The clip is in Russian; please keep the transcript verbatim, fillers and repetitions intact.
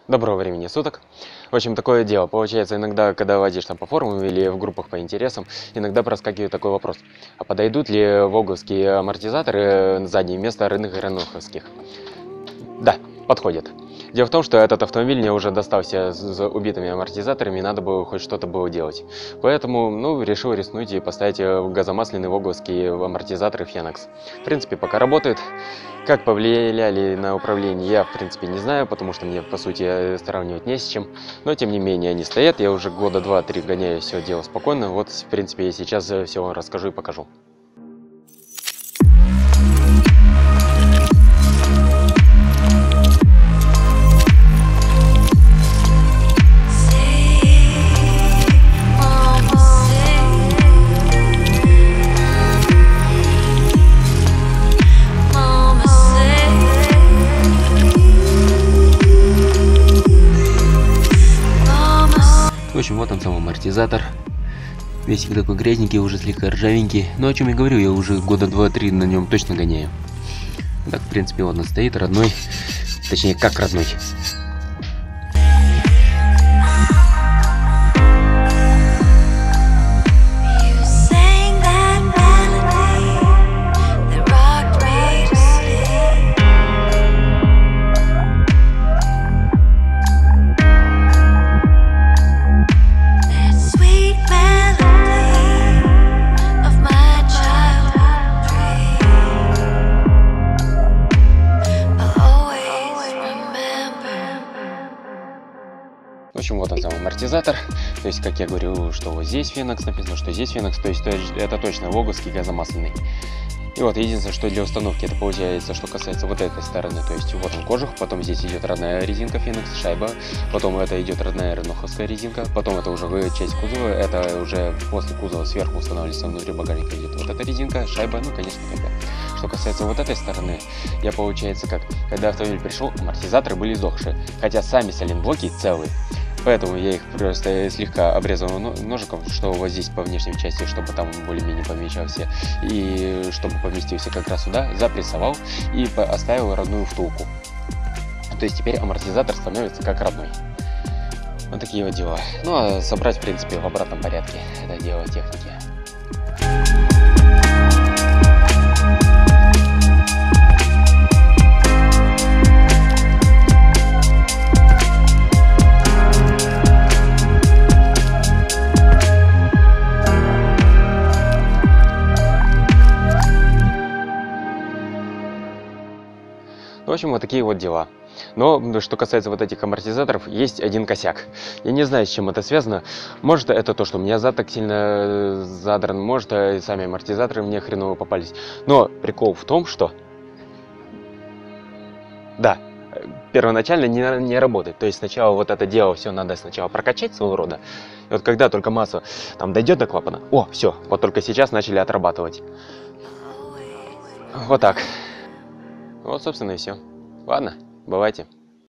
Доброго времени суток. В общем, такое дело. Получается, иногда, когда водишь там по форумам или в группах по интересам, иногда проскакивает такой вопрос. А подойдут ли воговские амортизаторы на заднее место рынок реноховских? Да, подходят. Дело в том, что этот автомобиль мне уже достался с убитыми амортизаторами, и надо было хоть что-то было делать. Поэтому, ну, решил рискнуть и поставить газомасляные воговские амортизаторы Phoenix. В принципе, пока работает. Как повлияли на управление, я, в принципе, не знаю, потому что мне, по сути, сравнивать не с чем. Но, тем не менее, они стоят. Я уже года два-три гоняю все дело спокойно. Вот, в принципе, я сейчас все вам расскажу и покажу. В общем, вот он сам амортизатор. Весь такой грязненький, уже слегка ржавенький. Но о чем я говорю, я уже года два-три на нем точно гоняю. Так, в принципе, вот он стоит, родной. Точнее, как родной. В общем, вот он сам амортизатор. То есть, как я говорю, что вот здесь Phoenix написано, что здесь Phoenix, то есть это точно воговский газомасляный. И вот единственное, что для установки это получается, что касается вот этой стороны, то есть вот он кожух, потом здесь идет родная резинка Phoenix, шайба, потом это идет родная реноховская резинка, потом это уже часть кузова, это уже после кузова сверху устанавливается, внутри багажника идет вот эта резинка, шайба, ну, конечно, такая. Что касается вот этой стороны, я, получается, как, когда автомобиль пришел, амортизаторы были издохшие, хотя сами сайлентблоки целые. Поэтому я их просто слегка обрезал ножиком, что вот здесь по внешней части, чтобы там более-менее помещался, и чтобы поместился как раз сюда, запрессовал и оставил родную втулку. То есть теперь амортизатор становится как родной. Вот такие вот дела. Ну а собрать, в принципе, в обратном порядке. Это дело техники. В общем, вот такие вот дела. Но, что касается вот этих амортизаторов, есть один косяк. Я не знаю, с чем это связано. Может, это то, что у меня зад так сильно задран, может, и сами амортизаторы мне хреново попались. Но прикол в том, что... Да, первоначально не, не работает. То есть сначала вот это дело все надо сначала прокачать своего рода. И вот когда только масса там дойдет до клапана, о, все, вот только сейчас начали отрабатывать. Вот так. Вот, собственно, и все. Ладно, бывайте.